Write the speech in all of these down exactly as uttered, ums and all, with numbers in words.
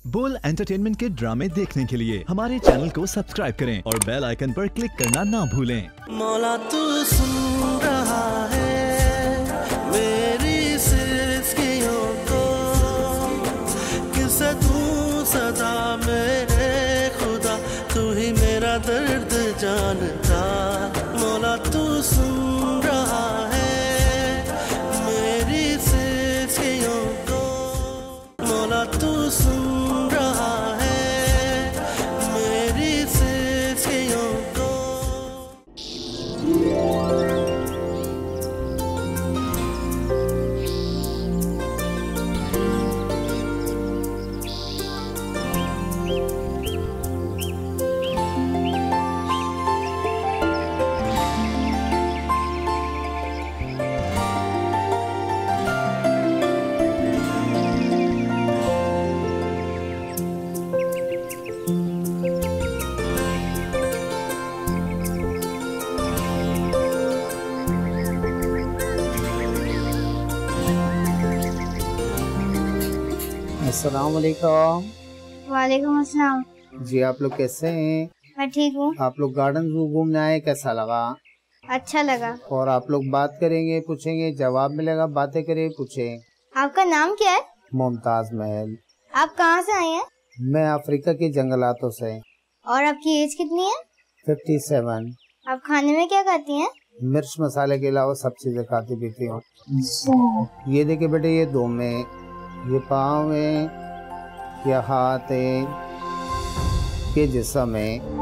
बोल एंटरटेनमेंट के ड्रामे देखने के लिए हमारे चैनल को सब्सक्राइब करें और बेल आइकन पर क्लिक करना ना भूलें। मौला तू सुन रहा है मेरी सिस्कियों को, किसे तू सदा मेरे खुदा, तू ही मेरा दर्द जानता। मौला तू सुन रहा है मेरी सिस्कियों को, मौला तू सुन अस्सलाम वालेकुम। वालेकुम अस्सलाम। जी आप लोग कैसे हैं? मैं ठीक हूँ। आप लोग गार्डन जू घूमने आए, कैसा लगा? अच्छा लगा। और आप लोग बात करेंगे, पूछेंगे, जवाब मिलेगा, बातें करें, पूछें। आपका नाम क्या है? मुमताज महल। आप कहाँ से आए हैं? मैं अफ्रीका के जंगलातों से। और आपकी एज कितनी है? Fifty seven. आप खाने में क्या खाती हैं? मिर्च मसाले के अलावा सब चीजें खाती पीती हूँ। ये देखिए बेटे, ये दो में, ये पाँव है, ये हाथ है, ये जिस्म है।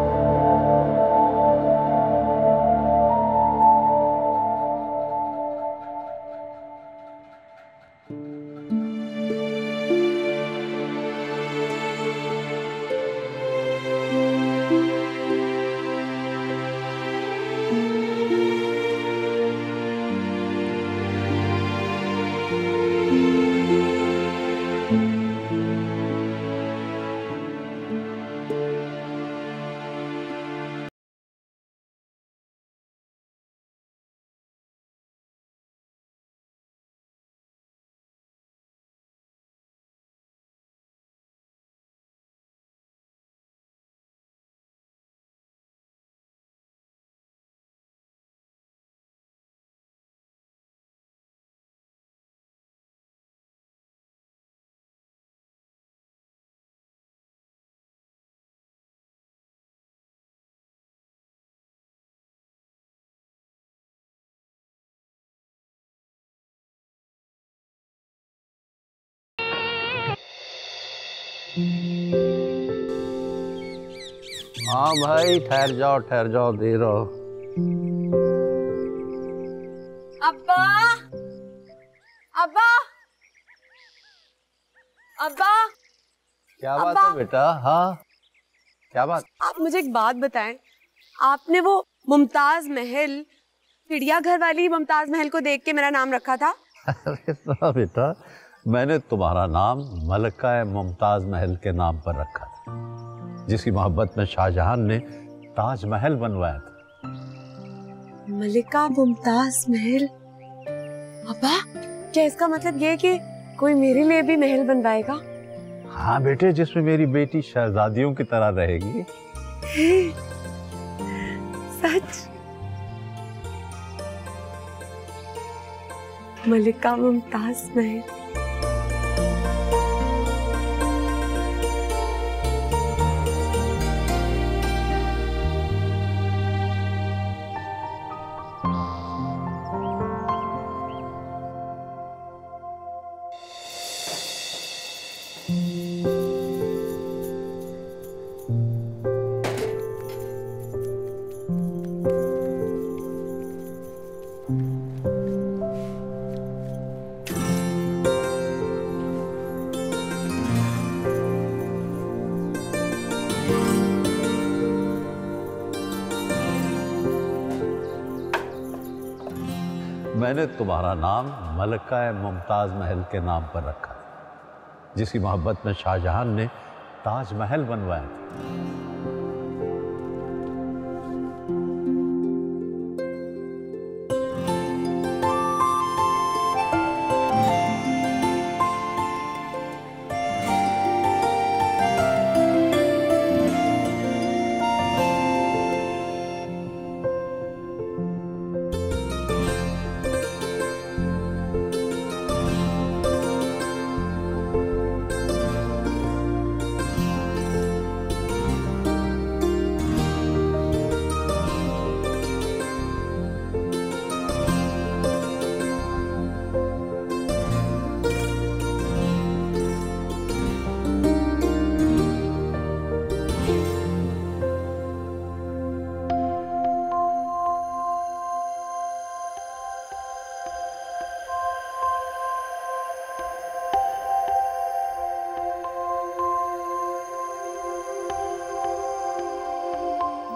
हाँ भाई, ठहर जाओ ठहर जाओ, दे रहो। अब्बा, अब्बा, अब्बा। क्या बात है बेटा? हाँ क्या बात? आप मुझे एक बात बताएं, आपने वो मुमताज महल, चिड़ियाघर वाली मुमताज महल को देख के मेरा नाम रखा था? अरे ना बेटा, मैंने तुम्हारा नाम मलिका मुमताज महल के नाम पर रखा था, जिसकी मोहब्बत में शाहजहां ने ताजमहल बनवाया था। मलिका मुमताज महल? अब्बा, क्या इसका मतलब ये है कि कोई मेरे लिए भी महल बनवाएगा? हाँ बेटे, जिसमें मेरी बेटी शहजादियों की तरह रहेगी। सच? मलिका मुमताज महल। मैंने तुम्हारा नाम मलिका मुमताज महल के नाम पर रखा, जिसकी मोहब्बत में शाहजहां ने ताजमहल बनवाया था।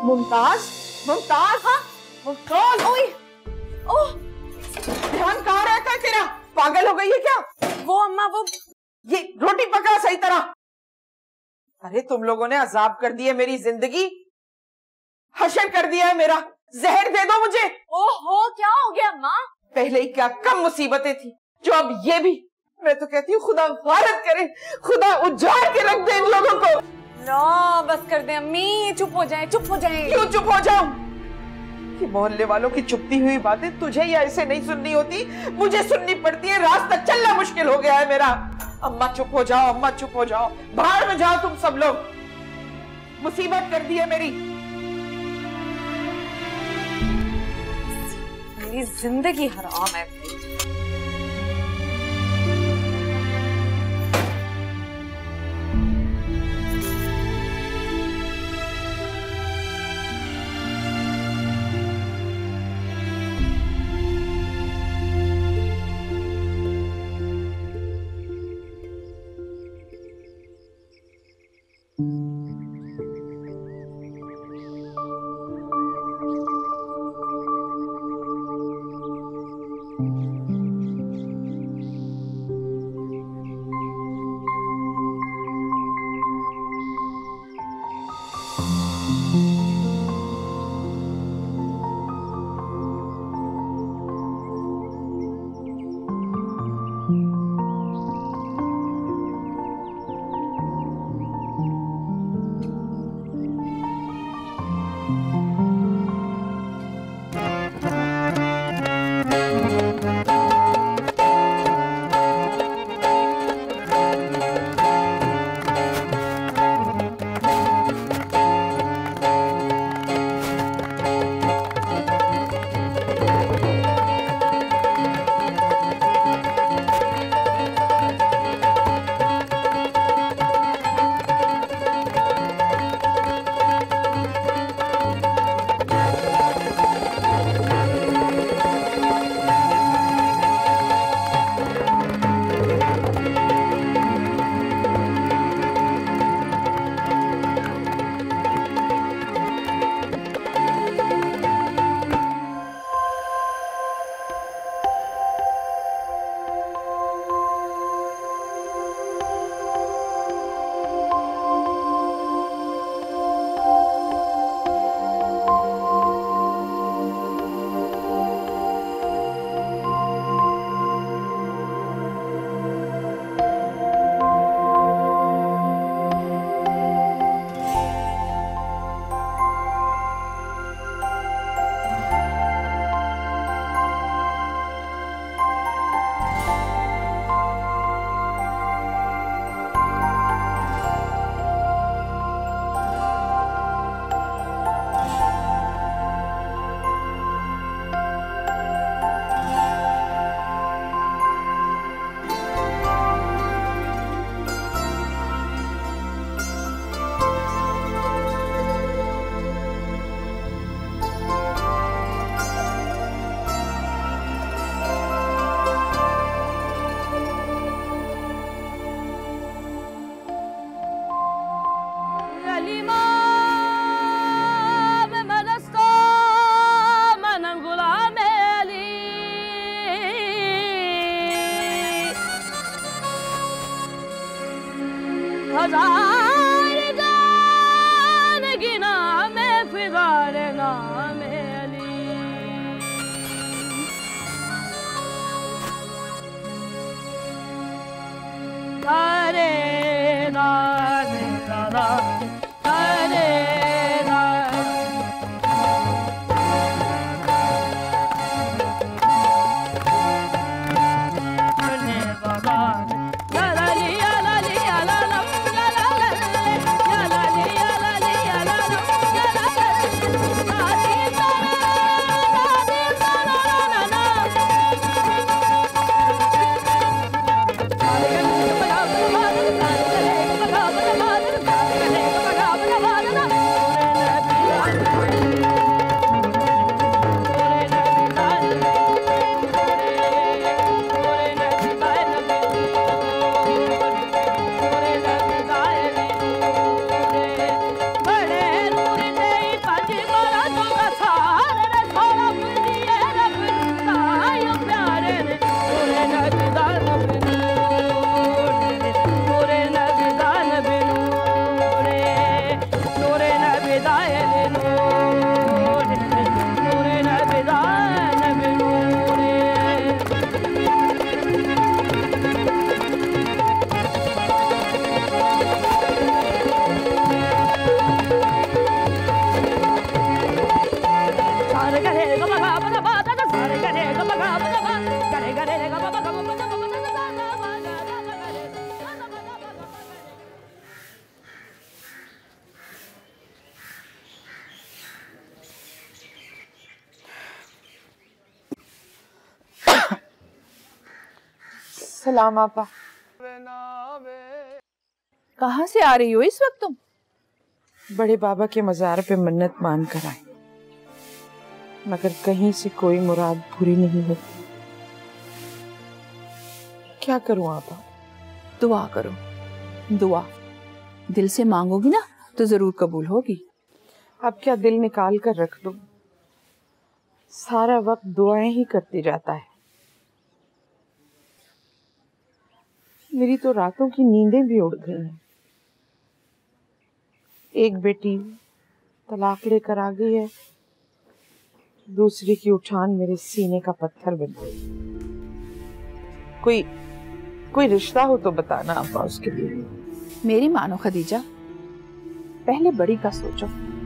मुमताज, मुमताज, हाँ मुमताज, ओए, ओह, ध्यान कहाँ रहता है तेरा? पागल हो गई है क्या? वो अम्मा वो ये रोटी पका सही तरह। अरे तुम लोगों ने अजाब कर दिया मेरी जिंदगी, हशर कर दिया है मेरा। जहर दे दो मुझे। ओहो क्या हो गया अम्मा? पहले ही क्या कम मुसीबतें थी जो अब ये भी। मैं तो कहती हूँ खुदा गारत करे, खुदा उजाड़ के रख दे इन लोगों को। नो बस कर दे अम्मी, चुप हो जाए, चुप हो जाए। क्यों चुप हो जाऊं? कि मोहल्ले वालों की चुपती हुई बातें तुझे या ऐसे नहीं सुननी होती, मुझे सुननी पड़ती है। रास्ता चलना मुश्किल हो गया है मेरा। अम्मा चुप हो जाओ, अम्मा चुप हो जाओ, बाहर में जाओ तुम सब लोग। मुसीबत कर दी है मेरी मेरी जिंदगी हराम है। Bye. सलाम आपा। कहाँ से आ रही हो इस वक्त तुम? बड़े बाबा के मजार पे मन्नत मान कर आई, मगर कहीं से कोई मुराद पूरी नहीं होती। क्या करूं आपा? दुआ करो, दुआ दिल से मांगोगी ना तो जरूर कबूल होगी। अब क्या दिल निकाल कर रख दूं? सारा वक्त दुआएं ही करती जाता है। मेरी तो रातों की नींदें भी उड़ गई हैं। एक बेटी तलाक लेकर आ गई है, दूसरी की उठान मेरे सीने का पत्थर बन गई। कोई कोई रिश्ता हो तो बताना आपा उसके लिए। मेरी मानो खदीजा, पहले बड़ी का सोचो।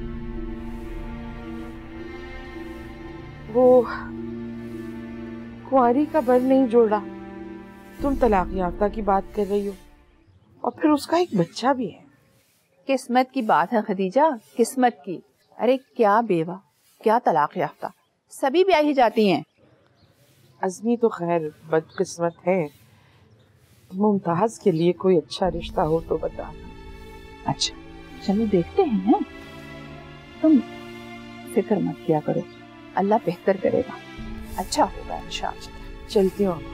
वो कुंवारी का बर नहीं जोड़ा, तुम तलाक याफ्ता की बात कर रही हो, और फिर उसका एक बच्चा भी है। किस्मत की बात है खदीजा, किस्मत की। अरे क्या बेवा, क्या तलाक याफ्ता, सभी ब्याह ही जाती हैं। अज़मी तो खैर बदकिस्मत है। मुमताज के लिए कोई अच्छा रिश्ता हो तो बताना। अच्छा चलो देखते हैं, तुम फिक्र मत किया करो, अल्लाह बेहतर करेगा, अच्छा होगा इंशाअल्लाह। चलती हूँ।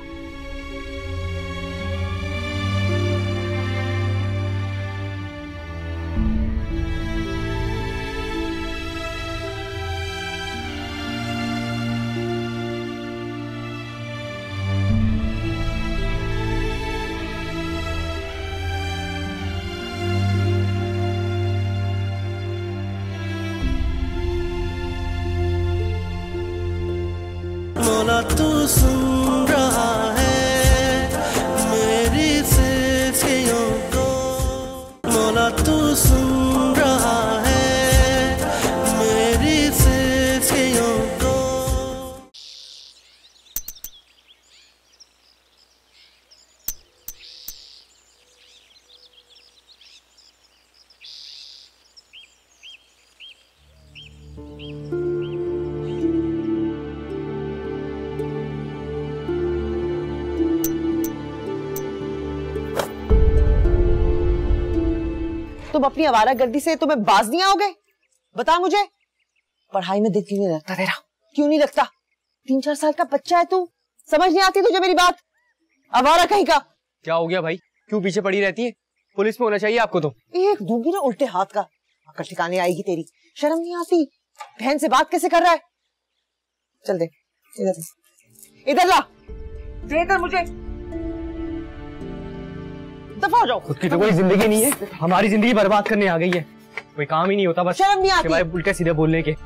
मौला तू सुन रहा है मेरी सिफियों को, मौला तू सुन रहा है मेरी सिफियों को। तुम अपनी आवारागर्दी से तुम्हें बाज नहीं आओगे? बता मुझे, पढ़ाई में दिल क्यों नहीं लगता तेरा? क्यों नहीं लगता? तीन चार साल का बच्चा है तू, समझ नहीं आती तुझे मेरी बात? आवारा कहीं का। क्या हो गया भाई, क्यों पीछे पड़ी रहती है? पुलिस में होना चाहिए आपको तो। एक दूंगी ना उल्टे हाथ का, अकल ठिकाने आएगी तेरी। शर्म नहीं आती? बहन से बात कैसे कर रहा है? चल दे इधर, इधर ला, दे इधर मुझे। दफा हो जाओ। खुद की तो कोई जिंदगी नहीं है, हमारी जिंदगी बर्बाद करने आ गई है। कोई काम ही नहीं होता, बस शर्म नहीं आती? उल्टे सीधे बोलने के।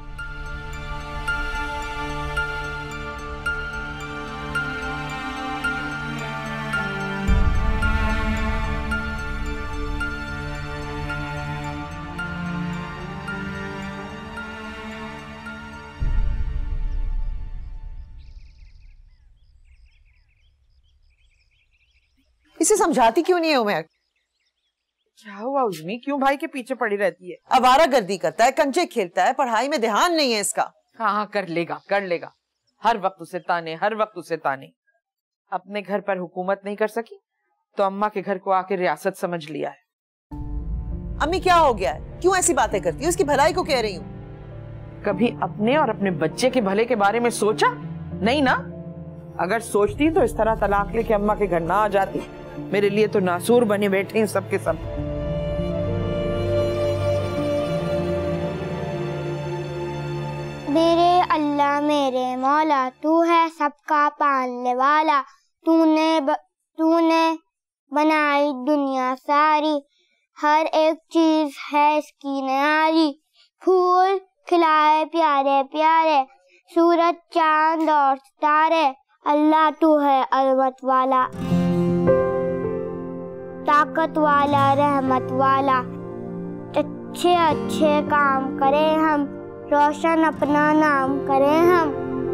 इसे समझाती क्यों नहीं है उमर? क्या हुआ उज़मी, क्यों भाई के पीछे पड़ी रहती है? आवारागर्दी करता है, कंचे खेलता है, पढ़ाई में ध्यान नहीं है इसका। हाँ हाँ कर लेगा, कर लेगा। हर वक्त उसे ताने, हर वक्त उसे ताने। अपने घर पर हुकूमत नहीं कर सकी तो अम्मा के घर को आके रियासत समझ लिया है। अम्मी क्या हो गया है, क्यों ऐसी बातें करती है? उसकी भलाई को कह रही हूँ। कभी अपने और अपने बच्चे के भले के बारे में सोचा नहीं ना? अगर सोचती तो इस तरह तलाक लेके अम्मा के घर ना आ जाती। मेरे लिए तो नासूर बने बैठे हैं सबके सब। मेरे अल्लाह मेरे मौला, तू है सबका पालने वाला। तूने ब, तूने बनाई दुनिया सारी, हर एक चीज है इसकी न्यारी। फूल खिलाए प्यारे प्यारे, सूरज चांद और सितारे। अल्लाह तू है अजमत वाला, ताकत वाला, रहमत वाला। अच्छे अच्छे काम करें हम, रोशन अपना नाम करें हम।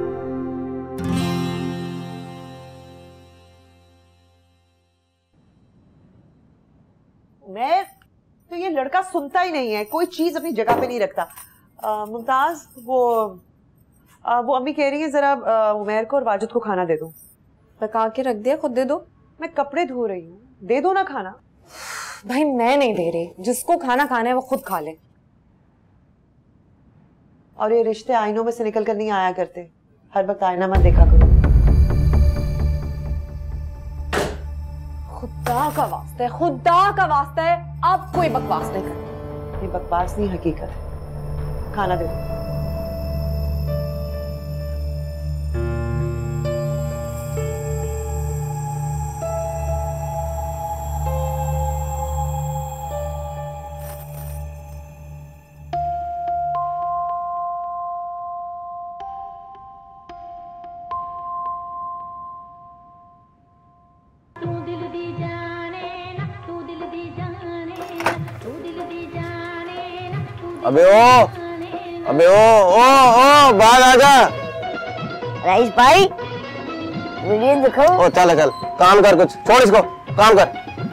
मैं तो ये लड़का सुनता ही नहीं है, कोई चीज अपनी जगह पे नहीं रखता। मुमताज, वो आ, वो अम्मी कह रही है जरा उमैर को और वाजिद को खाना दे दो। पका के रख दिया, खुद दे दो। मैं कपड़े धो रही हूँ, दे दो ना खाना। भाई मैं नहीं दे रही, जिसको खाना खाना है वो खुद खा ले। और ये रिश्ते आईनों में से निकल कर नहीं आया करते, हर वक्त आईना मत देखा करो। खुदा का वास्ता है, खुदा का वास्ता है, अब कोई बकवास नहीं कर। ये बकवास नहीं, हकीकत है। खाना दे दो। अबे ओ, अबे ओ, ओ, ओ, बाहर आजा। राइस भाई, वीडियो दिखाओ। ओ चल चल, काम कर कुछ, छोड़ इसको, काम कर।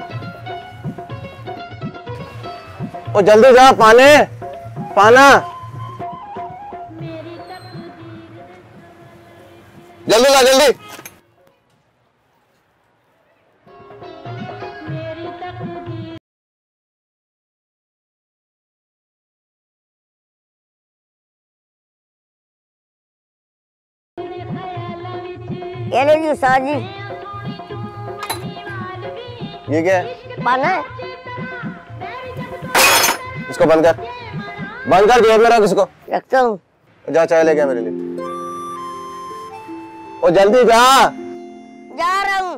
ओ जल्दी जा, पाने, पाना। जल्दी ला, जल्दी। ये लीजिए उस्ताद जी। ये क्या है? पाना है। इसको बंद कर, बंद कर, जेब में रख इसको। रखता हूँ। जा चाय लेके आ मेरे लिए। ओ जल्दी जा। जा रहा हूँ।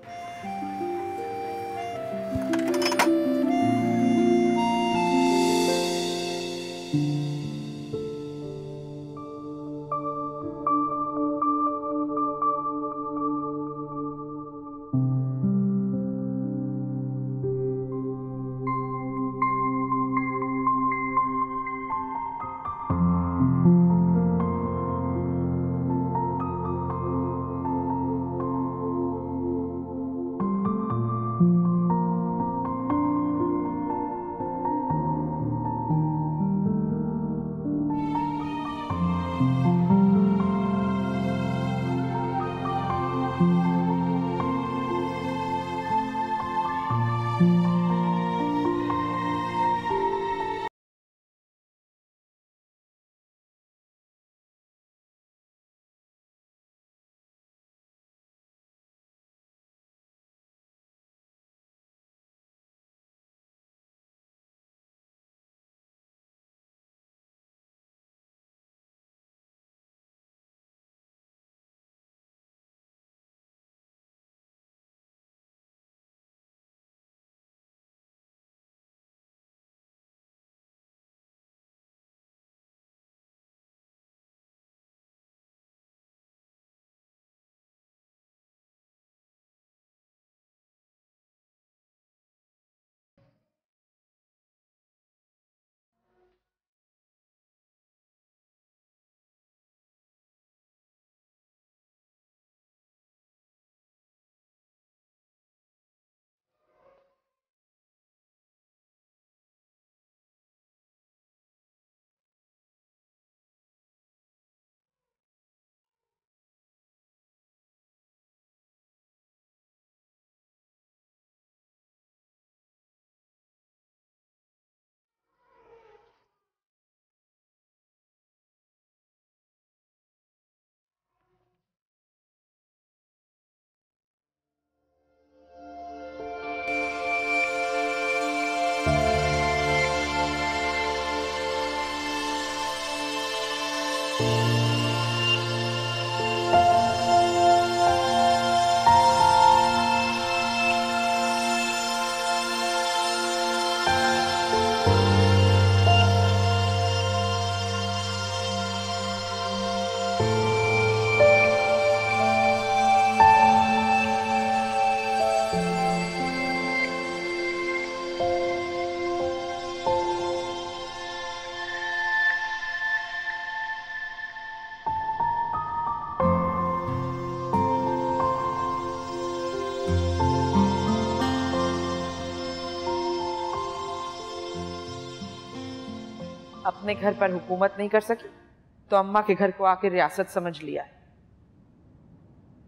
अपने घर पर हुकूमत नहीं कर सकी तो अम्मा के घर को आके रियासत समझ लिया।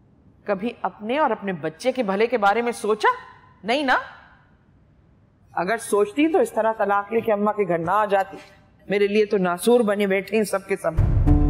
कभी अपने और अपने बच्चे के भले के बारे में सोचा नहीं ना? अगर सोचती तो इस तरह तलाक लेके अम्मा के घर ना आ जाती। मेरे लिए तो नासूर बने बैठे हैं सबके सब।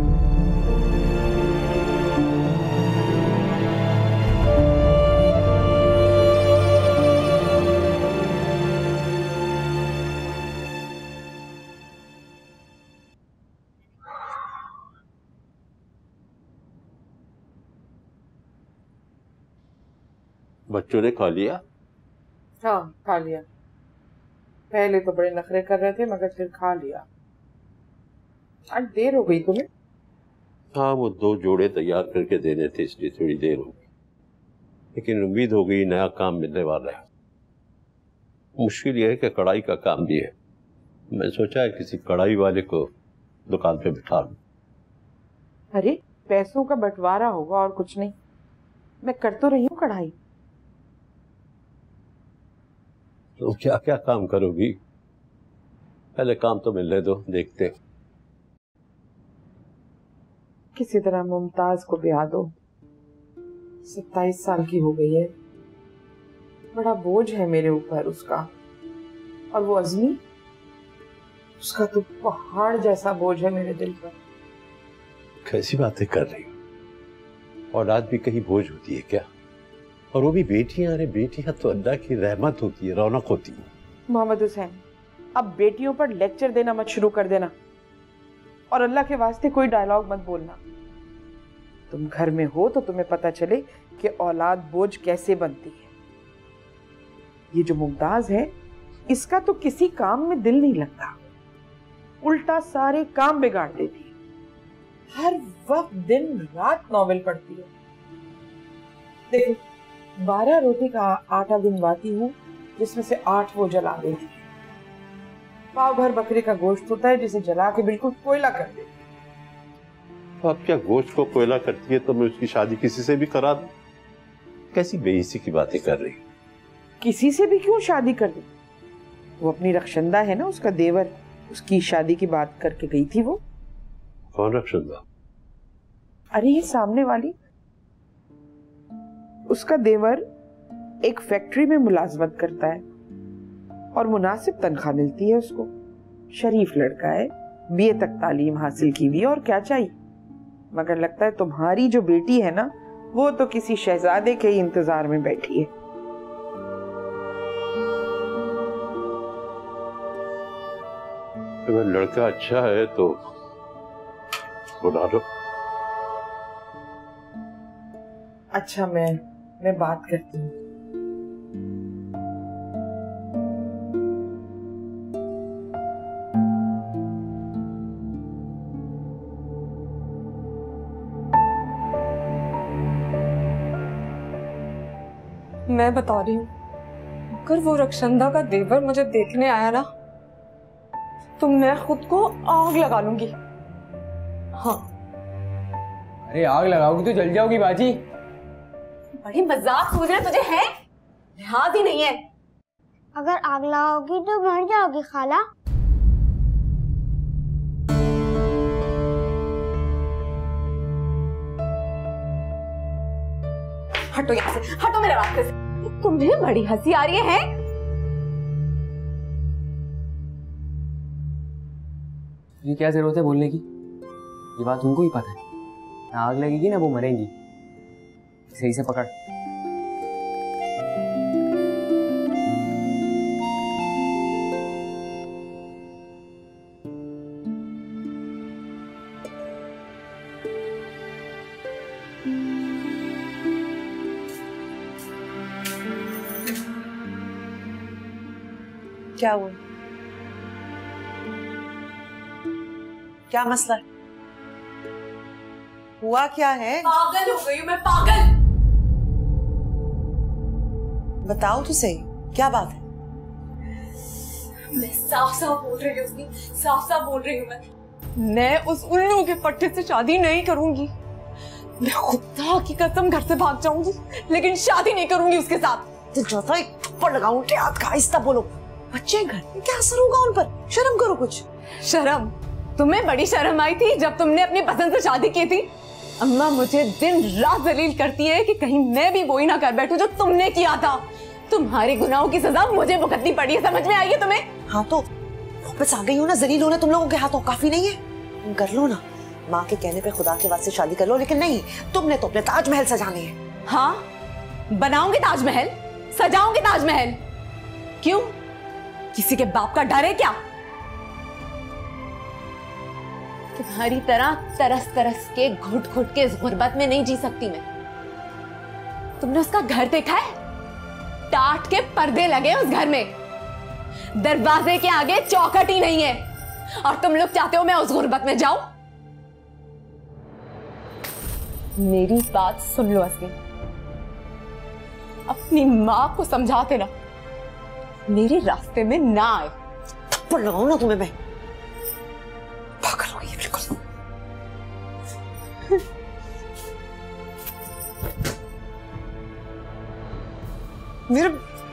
बच्चों ने खा लिया? हाँ खा लिया। पहले तो बड़े नखरे कर रहे थे मगर फिर खा लिया। आज देर हो गई तुम्हें? हाँ, वो दो जोड़े तैयार करके देने थे इसलिए थोड़ी देर हो गई, लेकिन उम्मीद हो गई नया काम मिलने वाला है। मुश्किल यह है कि कढ़ाई का काम भी है। मैं सोचा है किसी कढ़ाई वाले को दुकान पे बिठा लूं। अरे पैसों का बंटवारा होगा और कुछ नहीं। मैं कर तो रही हूँ कढ़ाई। तो क्या क्या काम करोगी? पहले काम तो मिलने दो, देखते। किसी तरह मुमताज को ब्याह दो। सत्ताईस साल की हो गई है। बड़ा बोझ है मेरे ऊपर उसका। और वो अज़मी, उसका तो पहाड़ जैसा बोझ है मेरे दिल पर। कैसी बातें कर रही हो? औलाद भी कहीं बोझ होती है क्या? और वो भी बेटियां। अरे बेटियां तो अल्लाह की रहमत होती है, रौनक होती है। मोहम्मद हुसैन, अब बेटियों पर लेक्चर देना मत शुरू कर देना। और अल्लाह के वास्ते कोई डायलॉग मत बोलना। तुम घर में हो तो तुम्हें पता चले कि औलाद बोझ कैसे बनती है। ये जो मुमताज है, इसका तो किसी काम में दिल नहीं लगता, उल्टा सारे काम बिगाड़ देती है। हर वक्त दिन रात नॉवेल पढ़ती है। देखो, बारह रोटी का आटा गुनवाती हूँ जिसमें से आठ वो जला देती है। पाव भर बकरे का गोश्त होता है जिसे जला के बिल्कुल कोयला कर देती है। तो अब क्या गोश्त को कोयला करती है तो मैं उसकी शादी किसी से भी करा दूं? कैसी बेइज्जती की बातें कर रही? किसी से भी क्यों शादी कर दी? वो अपनी रक्षंदा है ना, उसका देवर, उसकी शादी की बात करके गई थी वो। कौन रक्षंदा? अरे ये सामने वाली। उसका देवर एक फैक्ट्री में मुलाजमत करता है और मुनासिब तनख्वाह मिलती है उसको। शरीफ लड़का है, बीए तक तालीम हासिल की हुई, और क्या चाहिए। मगर लगता है तुम्हारी जो बेटी है ना, वो तो किसी शहजादे के ही इंतजार में बैठी है। अगर लड़का अच्छा है तो बुला लो। अच्छा, मैं मैं बात करती हूँ। मैं बता रही हूँ, अगर वो रक्षंदा का देवर मुझे देखने आया ना, तो मैं खुद को आग लगा लूंगी। हाँ। अरे आग लगाओगी तो जल जाओगी बाजी। बड़ी मजाक सोच रहे तुझे है? लिहाज ही नहीं है। अगर आग लगाओगी तो मर जाओगी खाला। हटो यहाँ से, हटो मेरे रास्ते से। तुम्हें बड़ी हंसी आ रही है? ये क्या जरूरत है बोलने की? ये बात उनको ही पता है। ना आग लगेगी ना वो मरेंगी। सही से पकड़। क्या हुआ? क्या मसला है? हुआ क्या है? पागल हो गई हूँ मैं, पागल। बताओ तो सही, क्या बात है? मैं साफ साफ बोल रही हूँ उसकी, साफ साफ बोल रही हूँ मैं मैं उस उल्लू के पट्टे से शादी नहीं करूंगी। मैं खुदा की कसम घर से भाग जाऊंगी, लेकिन शादी नहीं करूंगी उसके साथ। तो चौथा एक थप्पड़ लगाऊं, क्या का आहिस्ता बोलो। बच्चे घर में क्या असर होगा उन पर? शर्म करो कुछ। शर्म? तुम्हें बड़ी शर्म आई थी जब तुमने अपनी पसंद से शादी की थी। अम्मा मुझे दिन रात जलील करती है कि कहीं मैं भी वही ना कर बैठूं जो तुमने किया था। तुम्हारे गुनाहों की सजा मुझे भुगतनी पड़ी है, समझ में आई है तुम्हें? हाँ तो वापस आ गई हो ना, जलील होना तुम लोगों के हाथों काफी नहीं है? तुम कर लो ना, माँ के कहने पे खुदा के वास्ते शादी कर लो, लेकिन नहीं, तुमने तो अपने ताजमहल सजाने हैं। हाँ, बनाऊंगी ताजमहल, सजाऊंगी ताजमहल। क्यों? किसी के बाप का डर है क्या? तुम्हारी तरह तरस तरस के घुट घुट के इस गुर्बत में नहीं जी सकती मैं। तुमने उसका घर देखा है? टाट के पर्दे लगे उस घर में, दरवाजे के आगे चौखट ही नहीं है, और तुम लोग चाहते हो मैं उस गुर्बत में जाऊं? मेरी बात सुन लो असली, अपनी मां को समझाते ना, मेरे रास्ते में ना आए। थप्पड़ लगाऊं ना तुम्हें मैं? पागल हो गई बिल्कुल। मेरे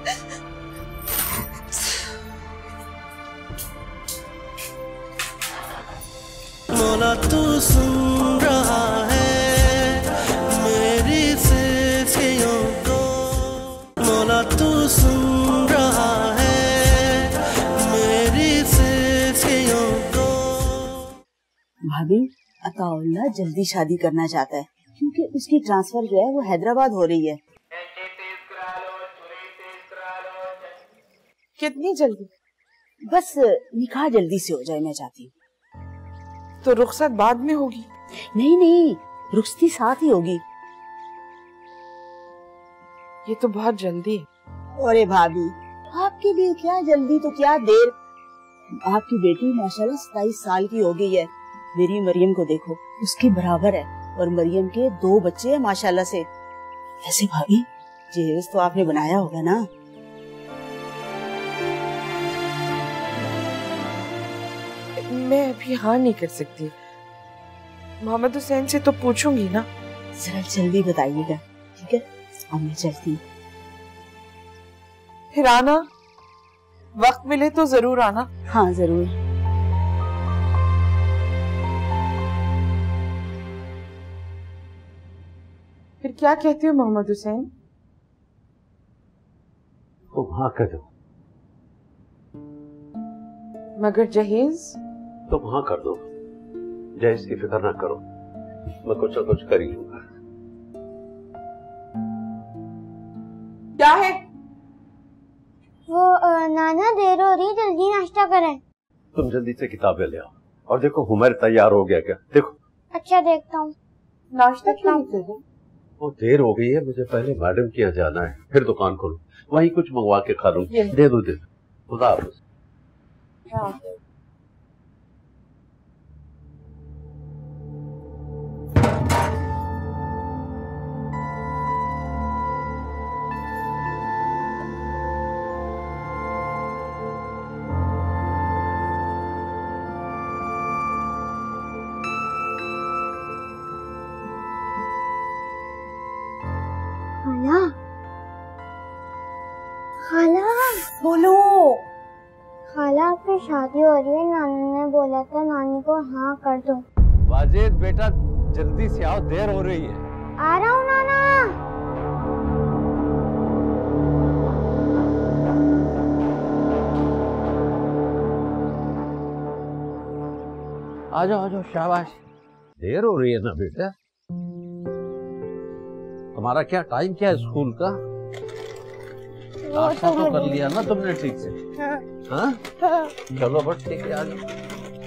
मौला तू सुन रहा है मेरी सिफियों को, मौला तू सुन रहा है मेरी सिफियों को। भाभी, अताउल्लाह जल्दी शादी करना चाहता है क्योंकि उसकी ट्रांसफर जो है वो हैदराबाद हो रही है। कितनी जल्दी? बस निकाह जल्दी से हो जाए मैं चाहती हूँ। तो रुखसत बाद में होगी? नहीं नहीं, रुखसती साथ ही होगी। ये तो बहुत जल्दी है। अरे भाभी, आपके लिए क्या जल्दी तो क्या देर। आपकी बेटी माशाल्लाह सताईस साल की हो गई है। मेरी मरियम को देखो, उसके बराबर है, और मरियम के दो बच्चे हैं माशाल्लाह से। ऐसे भाभी, जहेज तो आपने बनाया होगा ना? मैं अभी हाँ नहीं कर सकती। मोहम्मद हुसैन से तो पूछूंगी ना। जरा जल्दी बताइएगा, ठीक है? अब मैं चलती हूँ। फिर आना, वक्त मिले तो जरूर आना। हाँ जरूर। फिर क्या कहते हो मोहम्मद हुसैन? तुम हाँ कह दो। मगर जहेज? तुम हाँ कर दो, जहेज की फिक्र ना करो, मैं कुछ ना कुछ कर ही लूंगा। क्या है? वो आ, नाना देर हो रही, जल्दी नाश्ता करें। तुम जल्दी से किताबें ले आओ, और देखो हुमैर तैयार हो गया क्या? देखो। अच्छा देखता हूँ। नाश्ता क्यों नहीं कर रहे? वो देर हो गई है, मुझे पहले मैडम के यहाँ जाना है, फिर दुकान खोलूं, वहीं कुछ मंगवा के खा लूं। दे दो दे दो। खुदा हाफिज़। खाला, खाला बोलो। खाला, आपकी शादी हो रही है, नानी ने बोला था नानी को हाँ कर दो। वाजिद बेटा जल्दी से आओ, देर हो रही है। आ रहा हूँ नाना। आ जाओ आ जाओ, शाबाश। देर हो रही है ना बेटा? तुम्हारा क्या टाइम क्या है स्कूल का? नाश्ता तो कर लिया ना तुमने ठीक से? हाँ। हाँ? हाँ। चलो बस ठीक है, आ जाओ।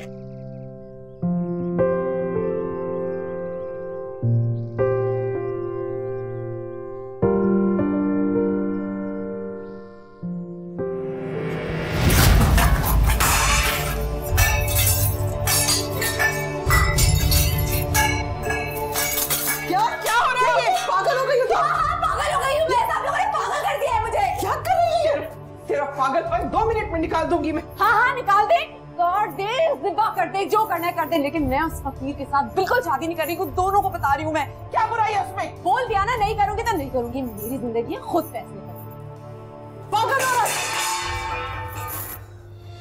पागलपन दो मिनट में निकाल दूंगी मैं। हाँ हाँ निकाल दे, कर दे, जिब्बा कर दे, जो करना है कर दे, लेकिन मैं उस फकीर के साथ बिल्कुल शादी नहीं कर रही हूँ। दोनो't को बता रही हूँ मैं। क्या बुराई है उसमें? बोल दिया ना, नहीं करूंगी तो नहीं करूंगी, मेरी जिंदगी है, खुद फैसले करूंगी। पागल औरत,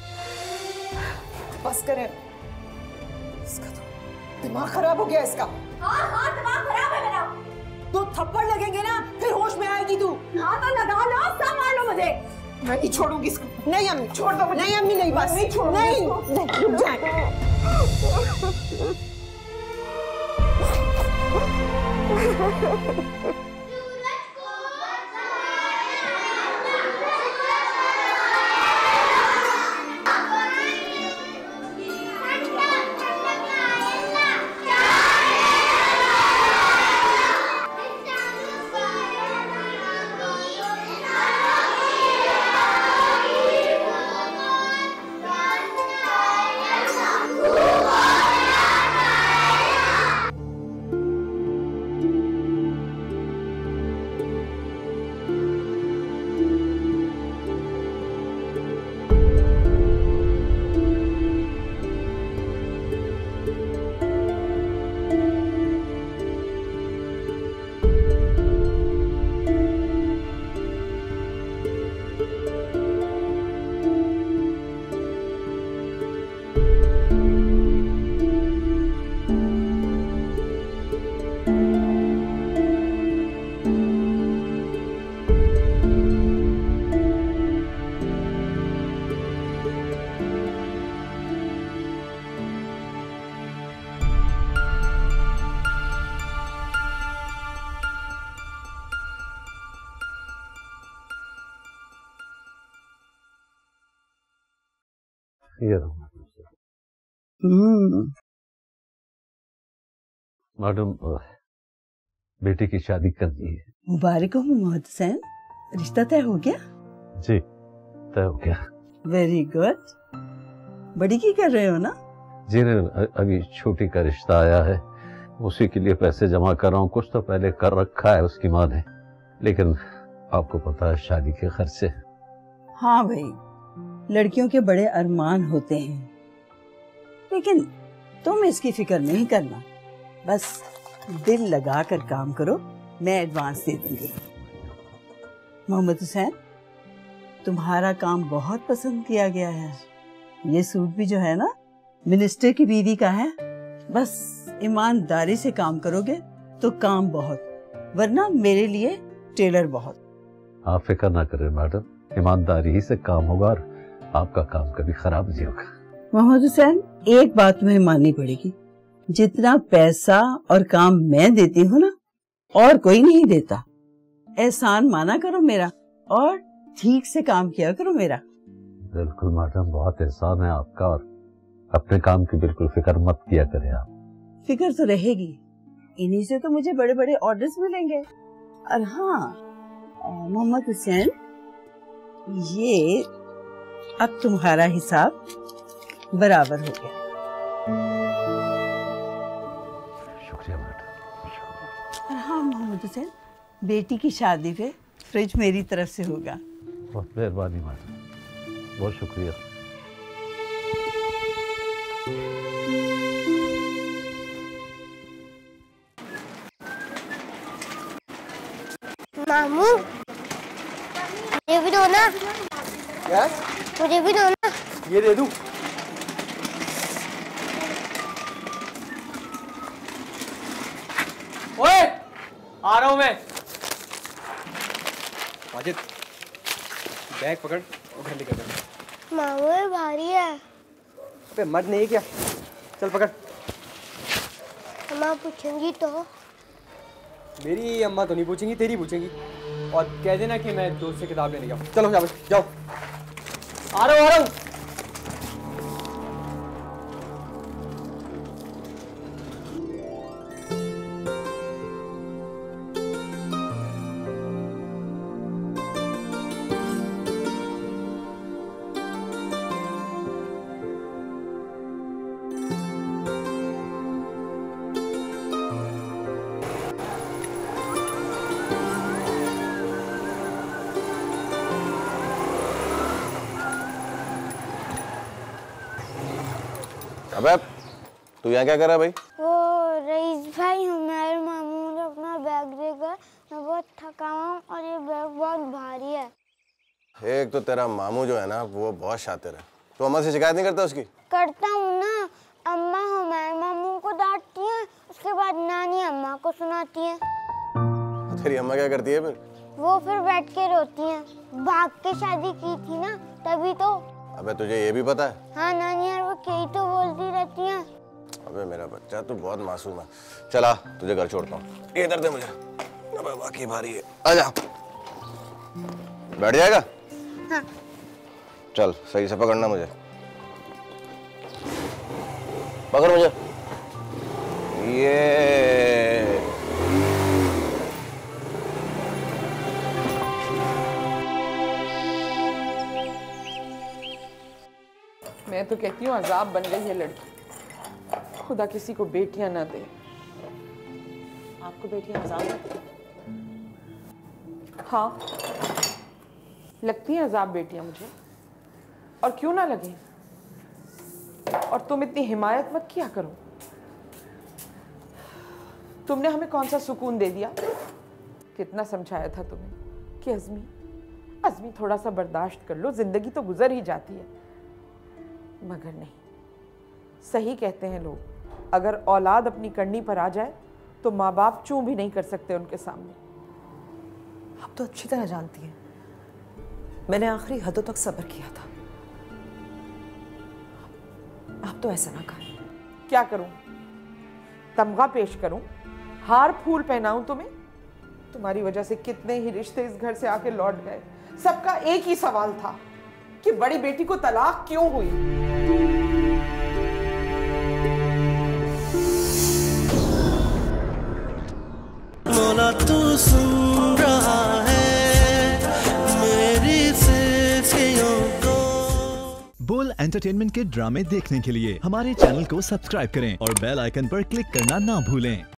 बस करें, इसका तो दिमाग खराब हो गया इसका। हाँ हाँ दिमाग खराब है मेरा। तो थप्पड़ लगेंगे ना फिर होश में आएगी तू। हाँ तो लगा लो, सब मार लो मुझे। मैं नहीं छोड़ूंगी इसको। नहीं अम्मी छोड़ दो मुझे। नहीं अम्मी नहीं बस नहीं छोड़ूंगी नहीं इसको। नहीं, रुक जाए। मैडम बेटी की शादी करनी है। मुबारक हो मोहम्मद हुसैन, रिश्ता तय हो गया? जी तय हो गया। Very good. बड़ी की कर रहे हो ना? जी नहीं, अभी छोटी का रिश्ता आया है, उसी के लिए पैसे जमा कर रहा हूँ। कुछ तो पहले कर रखा है उसकी माँ ने, लेकिन आपको पता है शादी के खर्चे। हाँ भाई, लड़कियों के बड़े अरमान होते हैं, लेकिन तुम इसकी फिक्र नहीं करना। बस दिल लगा कर काम करो, मैं एडवांस दे दूंगी। मोहम्मद हुसैन, तुम्हारा काम बहुत पसंद किया गया है। ये सूट भी जो है ना, मिनिस्टर की बीवी का है। बस ईमानदारी से काम करोगे तो काम बहुत, वरना मेरे लिए टेलर बहुत। आप फिक्र ना करें मैडम, ईमानदारी ही से काम होगा और आपका काम कभी खराब नहीं होगा। मोहम्मद हुसैन, एक बात तुम्हें माननी पड़ेगी, जितना पैसा और काम मैं देती हूँ ना, और कोई नहीं देता। एहसान माना करो मेरा और ठीक से काम किया करो मेरा। बिल्कुल मैडम, बहुत एहसान है आपका, और अपने काम की बिल्कुल फिक्र मत किया करें आप। फिक्र तो रहेगी, इन्हीं से तो मुझे बड़े बड़े ऑर्डर्स मिलेंगे। और हाँ मोहम्मद हुसैन, ये अब तुम्हारा हिसाब बराबर हो गया। शुक्रिया मैडम। और हाँ मोहम्मद हुसैन, बेटी की शादी पे फ्रिज मेरी तरफ से होगा। बहुत मेहरबानी मैडम, बहुत शुक्रिया। मामू, मुझे भी दो ना। क्या? मुझे भी दो ना। ये दे दूं? ओए, आ रहा हूं मैं। माजिद, बैग पकड़ और घर लेकर जा। मामू ये भारी है। अबे मर्द नहीं है क्या? चल पकड़। अम्मा पूछेंगी तो? मेरी अम्मा तो नहीं पूछेंगी, तेरी पूछेंगी। और कह देना कि मैं दोस्त से किताब लेने गया। चलो जाओ जाओ। आ रहा हूँ आ रहा हूँ। अबे तू यहाँ क्या कर रहा है भाई? वो रईस भाई, हमारे मामू ने अपना बैग देकर, मैं बहुत थका हूँ और ये बैग बहुत भारी है। एक तो तेरा मामू जो है ना, वो बहुत शातिर है। तो अम्मा से शिकायत नहीं करता उसकी? करता हूँ ना, अम्मा हमारे मामू को डांटती है, उसके बाद नानी को सुनाती हैं। तेरी अम्मा क्या करती है फिर? वो फिर बैठ के रोती हैं। भाग के शादी की थी ना, तभी तो। अबे तुझे ये भी पता है? हाँ नानी यार, वो कई तो बोलती रहती हैं। अबे मेरा बच्चा तू बहुत मासूम है। चला तुझे घर छोड़ता हूँ। ये इधर दे मुझे। अबे बाकी भारी है। आजा। बैठ जाएगा? हाँ। चल सही से पकड़ना मुझे। पकड़ मुझे। ये मैं तो कहती हूँ अजाब बन गई है लड़की। खुदा किसी को बेटियां ना दे। आपको बेटियां अजाब लगती? हाँ, लगती हैं अजाब बेटियां मुझे, और क्यों ना लगे। और तुम इतनी हिमायत मत किया करो। तुमने हमें कौन सा सुकून दे दिया? कितना समझाया था तुम्हें कि अज़मी अज़मी थोड़ा सा बर्दाश्त कर लो, जिंदगी तो गुजर ही जाती है। मगर नहीं, सही कहते हैं लोग, अगर औलाद अपनी करनी पर आ जाए तो माँ बाप चूं भी नहीं कर सकते उनके सामने। आप तो अच्छी तरह जानती हैं, मैंने आखिरी हदों तक सब्र किया था। आप तो ऐसा ना करें। क्या करूं? तमगा पेश करूं? हार फूल पहनाऊं तुम्हें? तुम्हारी वजह से कितने ही रिश्ते इस घर से आके लौट गए। सबका एक ही सवाल था कि बड़ी बेटी को तलाक क्यों हुई। मौला तू सुन रहा है मेरी सिल्सियों को। बोल एंटरटेनमेंट के ड्रामे देखने के लिए हमारे चैनल को सब्सक्राइब करें और बेल आइकन पर क्लिक करना ना भूलें।